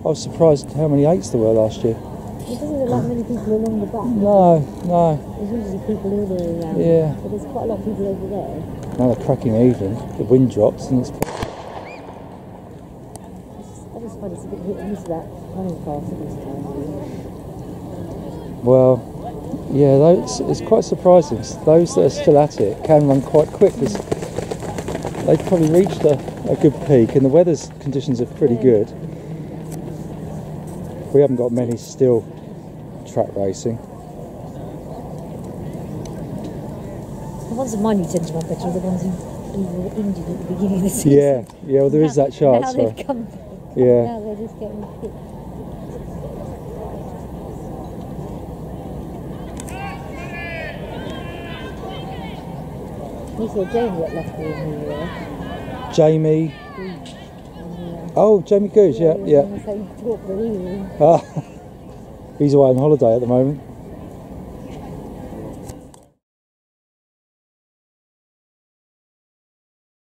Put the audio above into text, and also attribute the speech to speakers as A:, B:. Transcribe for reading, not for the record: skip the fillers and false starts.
A: was surprised how many 8s there were last year.
B: It doesn't look like many people along the back.
A: No.
B: There's usually people all the way around.
A: Yeah.
B: But there's quite a lot of people over there.
A: Now they're cracking even. The wind drops and it's...
B: I just find it's a bit hit and miss that running fast at this time.
A: Well, yeah, it's quite surprising. Those that are still at it can run quite quick because they've probably reached a good peak and the weather's conditions are pretty good. We haven't got many still track racing.
B: The ones of mine you tend to run better are the ones who were injured at the beginning of the season.
A: Yeah, well there is that chance.
B: Now they've come back.
A: Yeah.
B: Now they're just getting fit. We saw Jamie at Leicester in the year.
A: Jamie. Oh, Jamie Goose, yeah.
B: Talk for the
A: He's away on holiday at the moment.